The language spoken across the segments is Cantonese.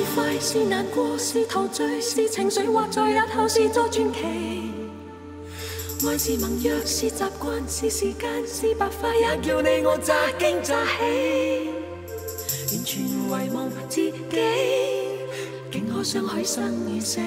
快是難過，是陶醉，是情緒，或在日後是作傳奇。愛是盟約，是習慣，是時間，是白髮，也叫你我乍驚乍喜。完全遺忘自己，竟可相許生與死。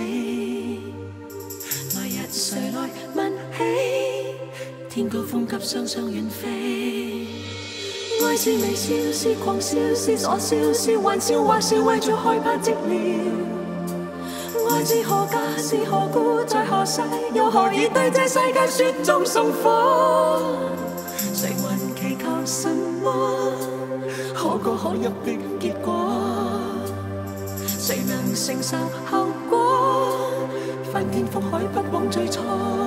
來日誰來問起？天高風急，雙雙遠飛。愛是微笑，是狂笑，是傻笑，是玩笑，或是為著害怕寂寥。愛是何價，是何故，在何世，又何以對這世界雪中送火？誰還祈求什麼可歌可泣的結果？誰能承受後果？翻天覆海，不枉最初。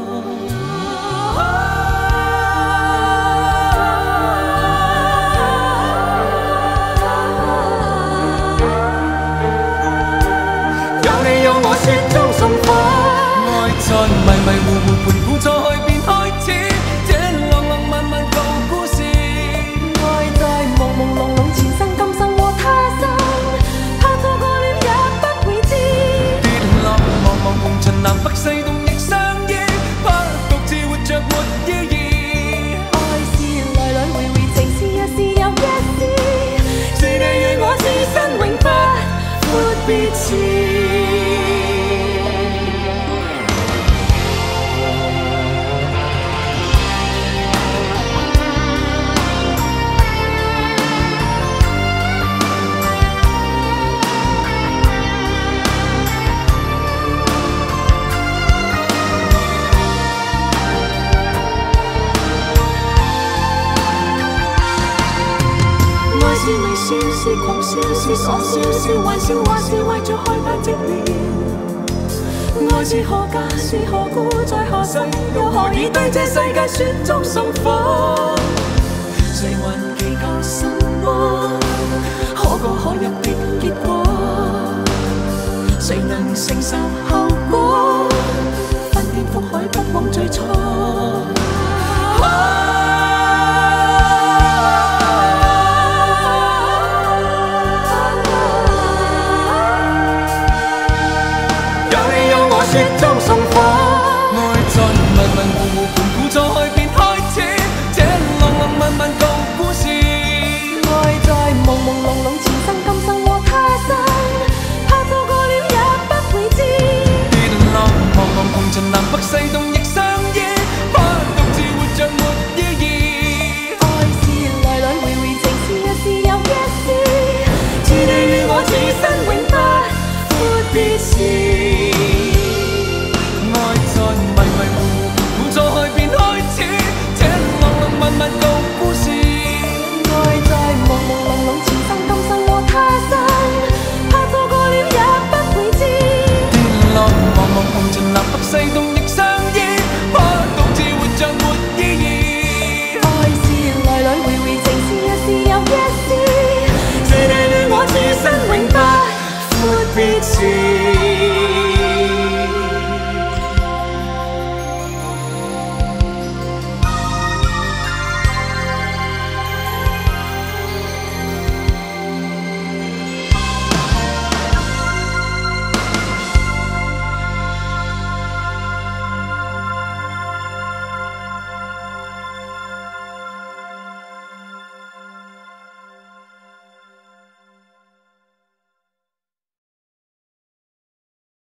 雪中送火，愛在迷迷糊糊盤估錯去便開始，這浪浪漫漫舊故事。愛在朦朦朧朧前生今生和他生，怕錯過了也不會知。跌落茫茫紅塵南北西東亦相依，怕獨自活着沒意義。愛是來來回回，情是一時又一時，是你與我此生永不沒別詞。是微笑，是狂笑，是傻笑，是玩笑，或是為著害怕寂寥。愛是何價，是何故，在何世，又何以對這世界雪中送火？誰還祈求什麼可歌可泣的結果？誰能承受後果？翻天覆海，不枉最初。